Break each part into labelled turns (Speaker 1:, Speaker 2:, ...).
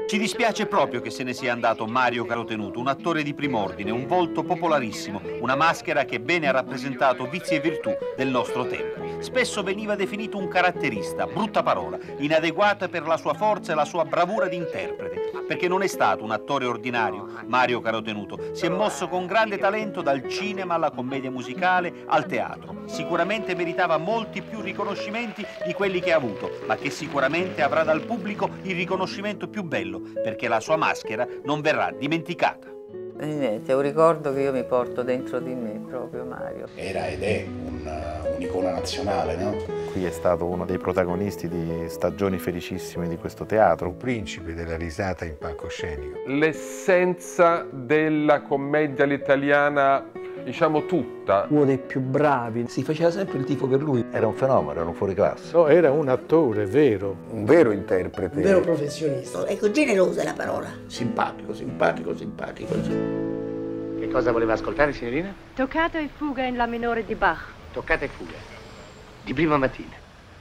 Speaker 1: Ci dispiace proprio che se ne sia andato Mario Carotenuto, un attore di prim'ordine, un volto popolarissimo, una maschera che bene ha rappresentato vizi e virtù del nostro tempo. Spesso veniva definito un caratterista, brutta parola, inadeguata per la sua forza e la sua bravura di interprete, perché non è stato un attore ordinario. Mario Carotenuto si è mosso con grande talento dal cinema alla commedia musicale al teatro. Sicuramente meritava molti più riconoscimenti di quelli che ha avuto, ma che sicuramente avrà dal pubblico il riconoscimento più bello, perché la sua maschera non verrà dimenticata.
Speaker 2: Niente, è un ricordo che io mi porto dentro di me, proprio Mario.
Speaker 3: Era ed è un'icona nazionale, no?
Speaker 4: Qui è stato uno dei protagonisti di stagioni felicissime di questo teatro.
Speaker 5: Un principe della risata in palcoscenico.
Speaker 6: L'essenza della commedia all'italiana, diciamo tutta.
Speaker 7: Uno dei più bravi, si faceva sempre il tifo per lui.
Speaker 4: Era un fenomeno, era un fuoriclasse.
Speaker 5: No, era un attore vero.
Speaker 3: Un vero interprete.
Speaker 7: Un vero professionista.
Speaker 8: Ecco, generosa è la parola.
Speaker 3: Simpatico, simpatico, simpatico.
Speaker 9: Che cosa voleva ascoltare, signorina?
Speaker 10: Toccata e fuga in La minore di Bach.
Speaker 9: Toccata e fuga. Di prima mattina.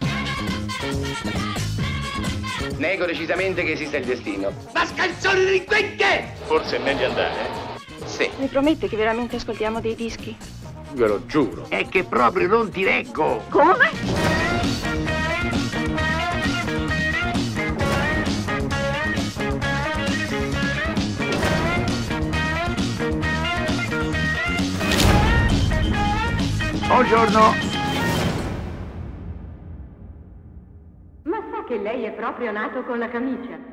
Speaker 9: Nego decisamente che esista il destino.
Speaker 8: Mascalzone delinquente!
Speaker 9: Forse è meglio andare, Sì.
Speaker 10: Mi promette che veramente ascoltiamo dei dischi?
Speaker 9: Ve lo giuro.
Speaker 8: È che proprio non ti reggo!
Speaker 10: Come?
Speaker 8: Buongiorno!
Speaker 10: Ma sa che lei è proprio nato con la camicia?